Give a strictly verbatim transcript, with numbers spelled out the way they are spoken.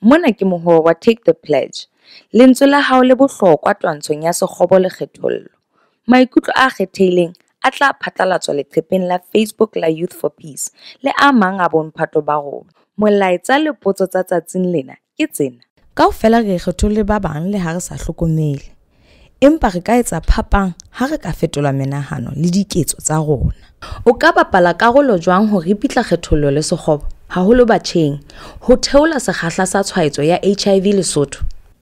Mona ke mohoo wa Take the Pledge. Lentswe la hao le bohlokwa twantshong ya sekgobo le kgethollo. Maikutlo a kgethehileng a tla phatlalatswa leqhepeng la Facebook la Youth for Peace le a mang a bomphato ba rona. Molaetsa le potso tsa tsatsing lena ke tsena. Kaofela re kgetholle ba bang le ha re sa hlokomele. Empa re ka etsa phapang ha re ka fetola menahano le diketso tsa rona. O ka bapala karolo jwang ho ripitla kgethollo le sekgobo, haholo batjheng, ho theola sekgahla sa tshwaetso ya H I V Lesotho?